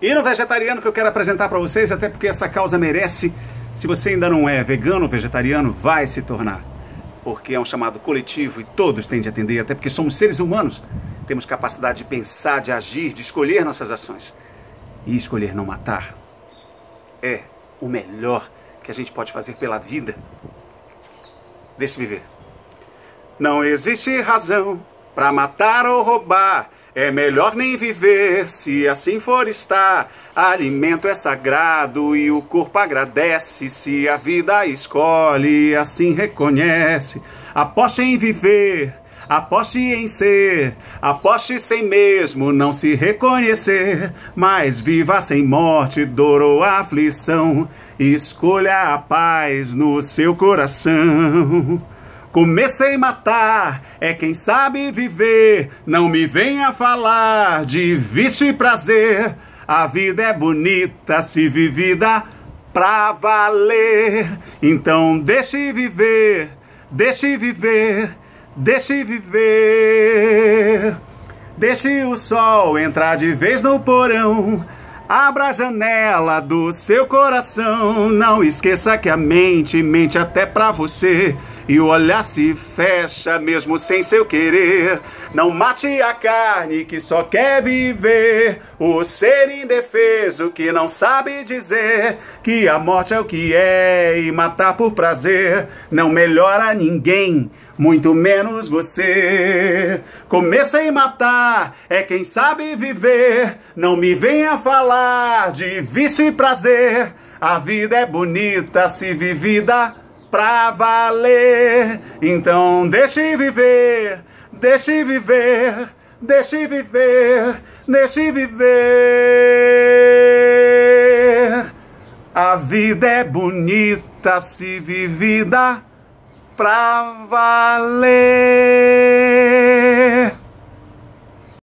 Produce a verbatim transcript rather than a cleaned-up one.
E no vegetariano que eu quero apresentar para vocês, até porque essa causa merece, se você ainda não é vegano ou vegetariano, vai se tornar. Porque é um chamado coletivo e todos têm de atender, até porque somos seres humanos. Temos capacidade de pensar, de agir, de escolher nossas ações. E escolher não matar é o melhor que a gente pode fazer pela vida. Deixa eu viver. Não existe razão para matar ou roubar. É melhor nem viver, se assim for estar. Alimento é sagrado e o corpo agradece. Se a vida escolhe, assim reconhece. Aposte em viver, aposte em ser. Aposte sem mesmo não se reconhecer. Mas viva sem morte, dor ou aflição. Escolha a paz no seu coração. Comer sem matar é quem sabe viver. Não me venha falar de vício e prazer. A vida é bonita se vivida pra valer. Então deixe viver, deixe viver, deixe viver. Deixe o sol entrar de vez no porão. Abra a janela do seu coração. Não esqueça que a mente mente até pra você. E o olhar se fecha mesmo sem seu querer. Não mate a carne que só quer viver. O ser indefeso que não sabe dizer que a morte é o que é e matar por prazer não melhora ninguém, muito menos você. Comer sem matar é quem sabe viver. Não me venha falar de vício e prazer. A vida é bonita se vivida pra valer. Então deixe viver, deixe viver, deixe viver, deixe viver. A vida é bonita se vivida pra valer.